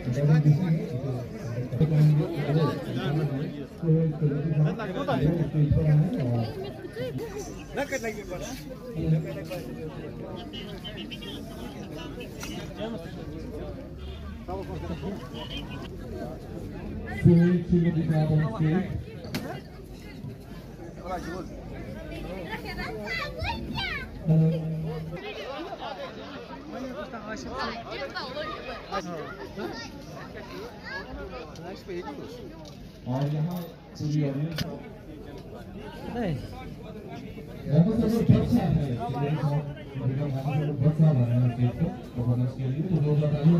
और यहाँ पूरी ऑडियंस परफॉर्मेंस के लिए तो लोग बताइए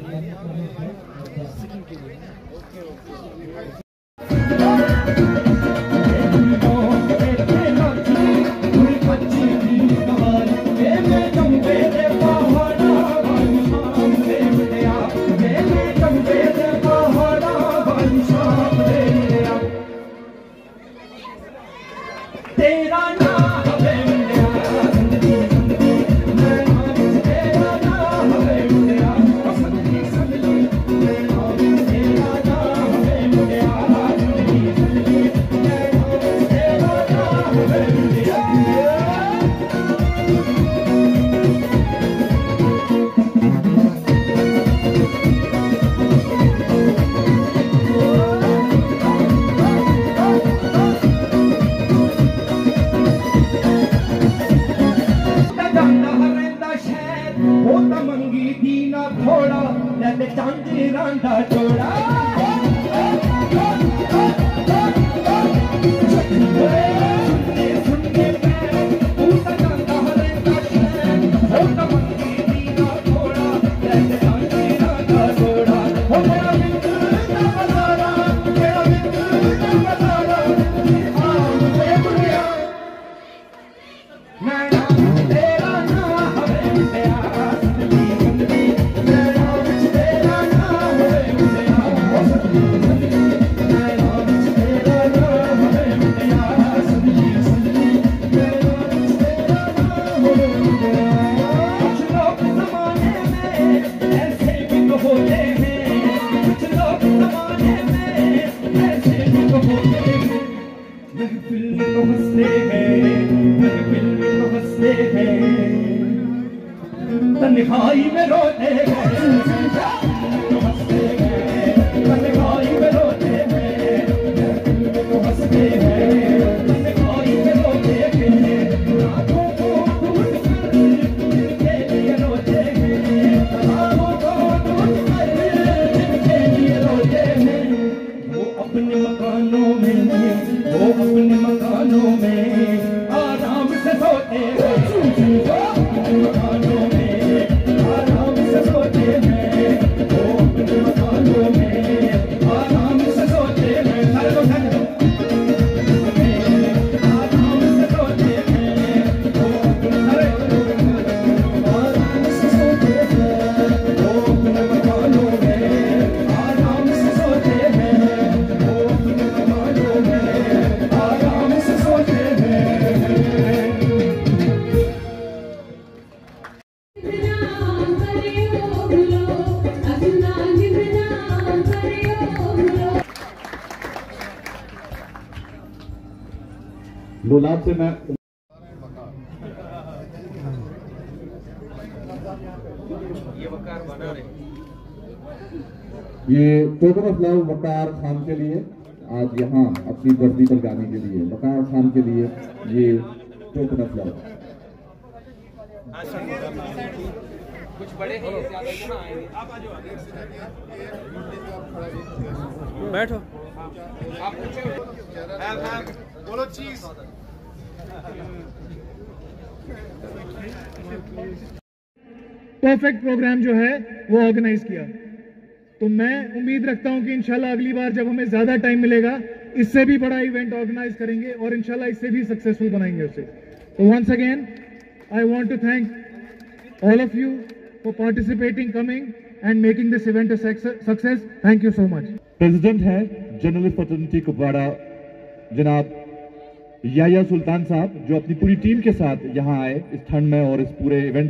तन्हाई में रोते अपने मकानों में आराम से सोते हैं। लोलाब से मैं ये token of love Waqar Khan के लिए आज यहाँ अपनी वर्दी पर गाने के लिए वकार खान के लिए ये टोकन ऑफ लव। कुछ बड़े हैं बैठो आप बोलो चीज। परफेक्ट प्रोग्राम जो है वो ऑर्गेनाइज किया, तो मैं उम्मीद रखता हूं कि इंशाल्लाह अगली बार जब हमें ज्यादा टाइम मिलेगा इससे भी बड़ा इवेंट ऑर्गेनाइज करेंगे और इंशाल्लाह इससे भी सक्सेसफुल बनाएंगे उसे। तो once again I want to thank all of you for participating, coming and making this event a success. Thank you so much. President है जर्नलिस्ट फ्रेटर्निटी कुपवाड़ा जनाब याया सुल्तान साहब, जो अपनी पूरी टीम के साथ यहाँ आए इस ठंड में और इस पूरे इवेंट